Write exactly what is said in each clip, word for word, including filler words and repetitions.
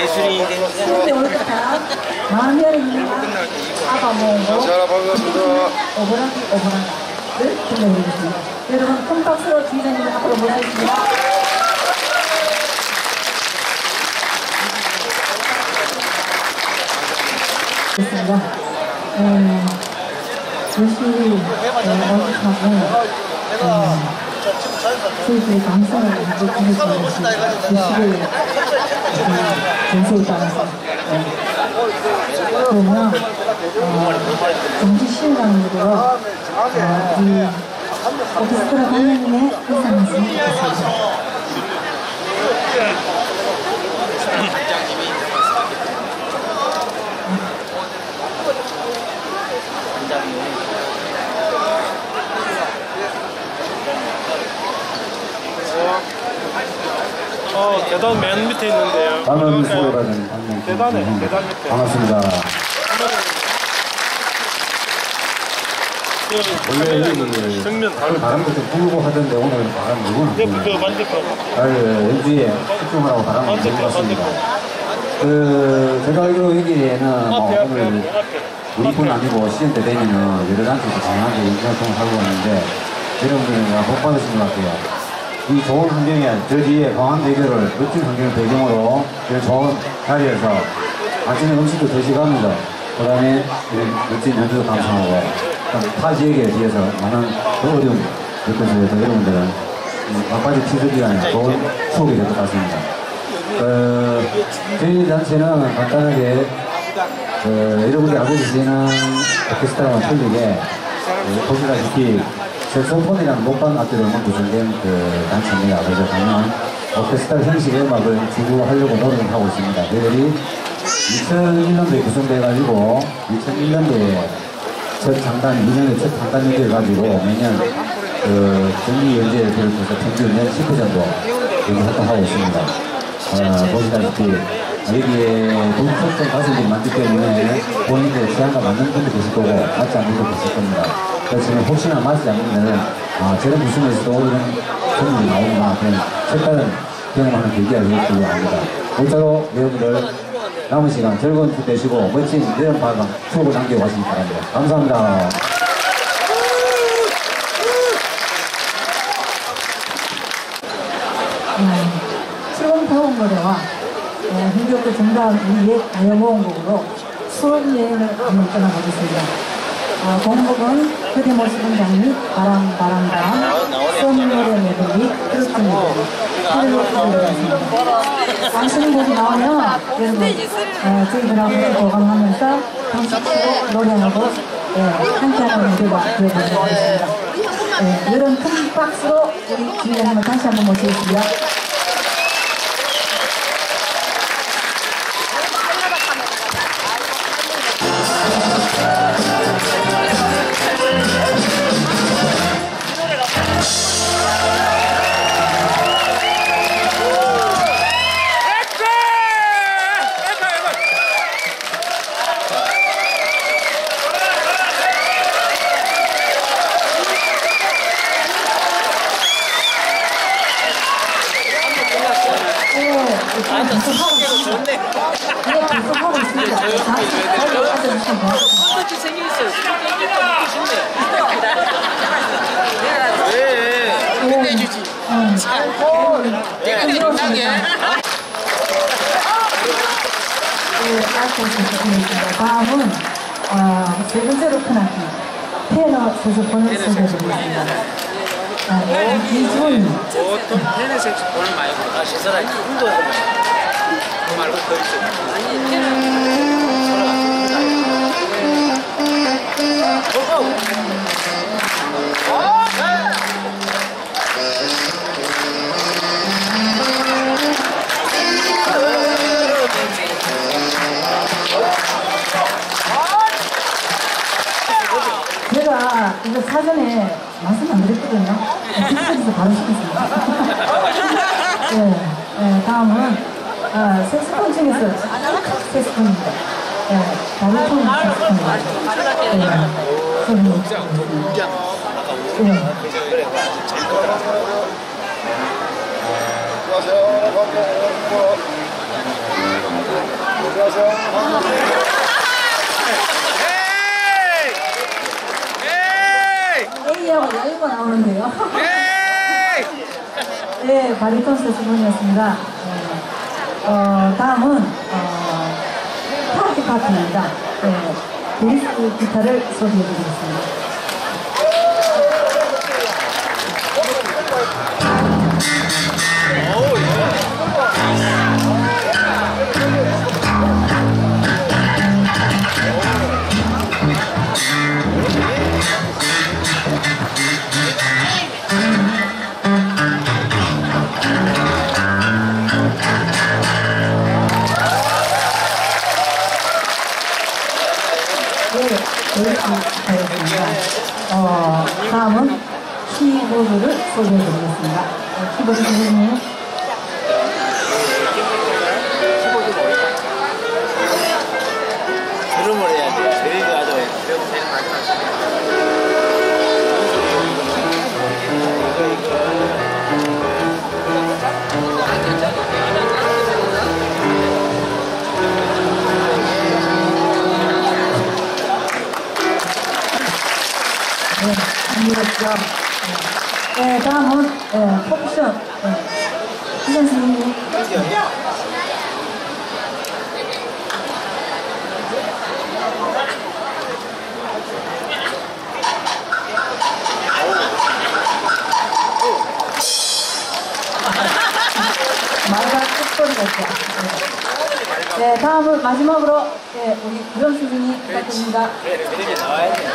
예술인이 되니까. 마음이 열리는 아바몽고 오버라기 오버라기를 들려드리겠습니다. 여러분 큰 박수로 주의자님을 앞으로 모시겠습니다. 됐습니다. 열심히 어색하고 저희들의 감성을 느끼는 것이 의식을 정서에 따라서 그러면 정치 시행관으로 이 오케스트라 강연인의 의상이었으면 좋겠습니다. 어, 계단 맨 밑에 있는데요. 나는 소개받은 한명. 계단에, 계단 밑에. 반갑습니다. 원래 여기 정면 다른 바람도 좀 불고 하던데 오늘 바람 누구는 네, 그 반대편. 아, 예, 연주에 집중하라고 바람을 불고 반대편, 왔습니다. 반대편. 그 제가 알기로 여기에는 뭐 앞에, 앞에, 오늘 앞에. 우리뿐 아니고 시즌 때 되면은 여러 단체에서 다양하게 인사활동을 하고 있는데 여러분들이 복 받으신 것 같아요. 이 좋은 환경에 저 뒤에 광안대교를 멋진 환경을 배경으로 이 좋은 자리에서 맛있는 음식도 드시가면서 그 다음에 이런 멋진 연주도 감상하고 타 지역에 비해서 많은 어려움 느껴서 여러분들은 막바지 취소 기간에 좋은 추억이 될 것 같습니다. 어, 저희 단체는 간단하게 어, 여러분들 알고 계시는 오케스트라와 틀리게 어, 보시다시피 색소폰이라는 목방 악기로만 구성된 그 단체입니다. 그래서 가면 오케스트라 형식의 음악을 지구하려고 노력을 하고 있습니다. 저희들이 이천일 년도에 구성돼가지고 이천일 년도에 첫 장단, 이 년에 첫 장단 연주를 가지고 매년 그 정기 연주를 비롯해서 평균 연 십 회 정도 연주 활동하고 있습니다. 어, 보시다시피 여기에 돈 특정 가수들이 많기 때문에 본인들의 취향과 맞는 분도 계실 거고 맞지 않는 분도 계실 겁니다. 그래서 혹시나 맞지 않으면은 아, 저런 부심에서도 이런 경험이 나오구나 그런 색다른 경험하는 계기가 될 줄로 압니다. 모쪼록 여러분들 남은 시간 즐거운 투 되시고 멋진 이런 발광 추억을 남겨가시기 바랍니다. 감사합니다. 추운 더운 노래와 흥겹고 정다운 우리의 가요모음곡으로 수업여행을 한번 떠나보겠습니다. 어, 곡목은 그대 모습은 장미, 바람, 바람, 바람, 썸노래 메들리, 트로트입니다. 하늘로 가보겠습니다. 당신의 곡이 나오면 여러분 어, 저희들하고 보강하면서 당신도 노래하고 예, 함께하는 무대가 되어보도록 하겠습니다. 예, 이런 큰 박수로 우리 주인님을 다시 한번 모시겠습니다. 다음은 어, 세 번째로 큰 악기 테너 색소폰을 소개해드리겠습니다. 이준 보통 테너 색소폰을 말고 시설할 때 운동하고 그 말고 더 있어요. 아니 테너 제가 이거 사전에 말씀 안 드렸거든요. 빅스에서 바로 시켰습니다. 네, 네, 다음은 아, 색소폰 중에서 색소폰입니다. 네, 바리톤 색소폰입니다. 네, 선생님. 네. A하고 A가 나오는데요. 네, 바리톤 세스분이었습니다. 네. 어, 다음은 어, 파티 파티입니다. 네, 베이스 기타를 소개해드리겠습니다. 어, 다음은 키보드를 소개해드리겠습니다. 어, 키보드 선생님. 드럼을 해야 돼. 드럼이 아주 배우면 되는 마지막 네, 이해했죠. 네, 네, 다음은 네, 퍼쿠션. 네, 희선 선생님. 말과 끝소리가 있죠. 네. 네, 다음은 마지막으로 네, 우리 구현 선생님 부탁드립니다. 그래, 그림이 나와야 돼.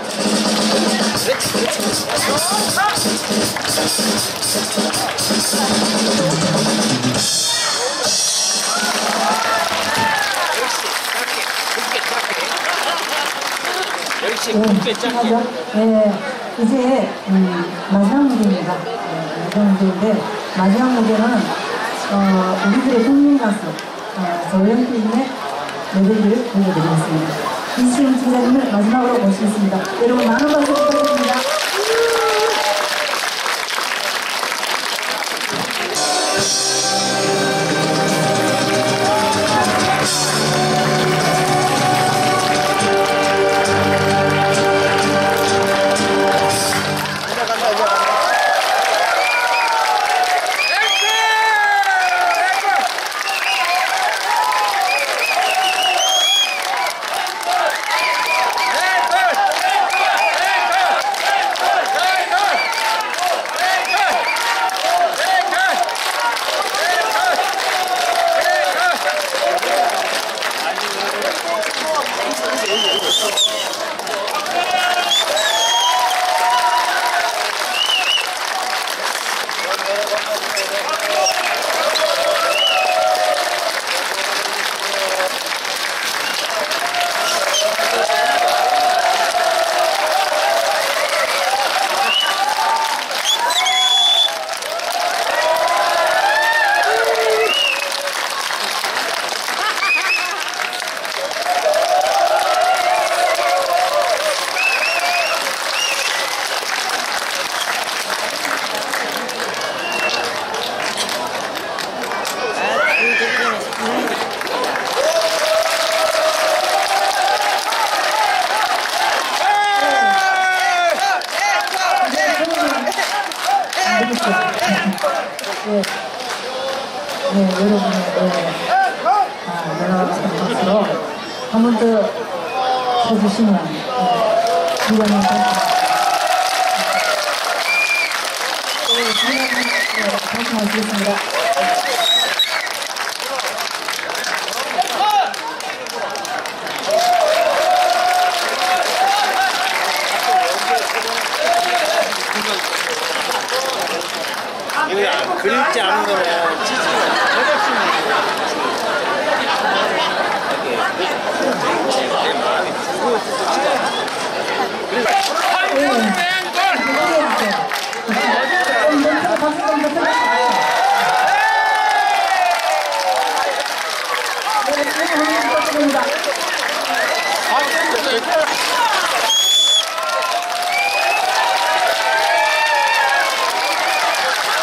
역시 굵게 짧게. 네, 이제 음, 마지막 무대입니다. 네, 마지막 무대인데 마지막 무대는 어, 우리들의 국민 가수 어, 조연필님의 멜로디를 보여드리겠습니다. 이시영 지사님을 마지막으로 모시겠습니다. 여러분 많은 박수 부탁드립니다. 네, 네, 여러분의 네, 아, 여러 것으로 한 번 더 쳐주시면 이번에 다시 하시겠습니다. 이거 그림지 않은 거는 치즈가 내 마음이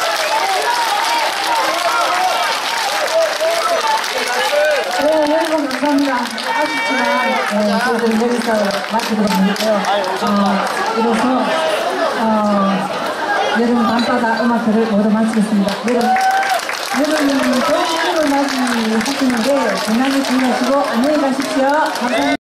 네, 여러분 감사합니다. 아쉽지만 네, 저희들 여기서 마치도록 하겠고요. 어, 이로써 어, 여름 밤바다 음악회를 모두 마치겠습니다. 여름 여러분이 좋은 하루를 맞이하시는 게 건강히 지내시고 안녕히 가십시오. 감사합니다.